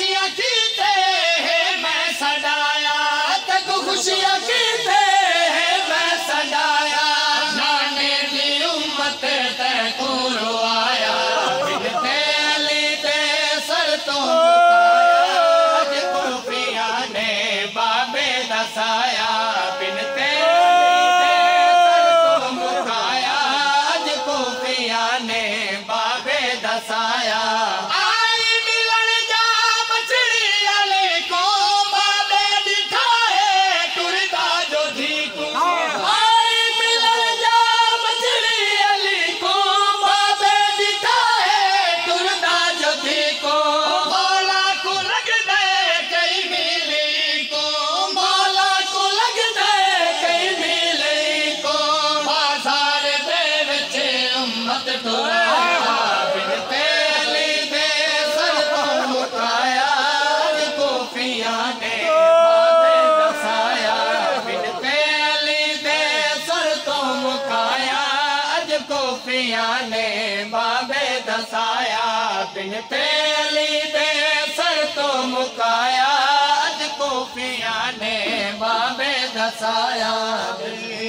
खुशियां कीते मैं सदाया तक खुशियां कीते मैं सदाया नाने दी उम्मत ते तू रोआया बिनते अली दे सर तो मुकाया अज कोफिया ने बाबे दसाया बिनते अली दे सर तो मुकाया अज कोफिया ने बाबे दसाया ने बाबे दसाया बिनते अली दे सर तो मुकाया अज कोफिया ने बाबे दसाया।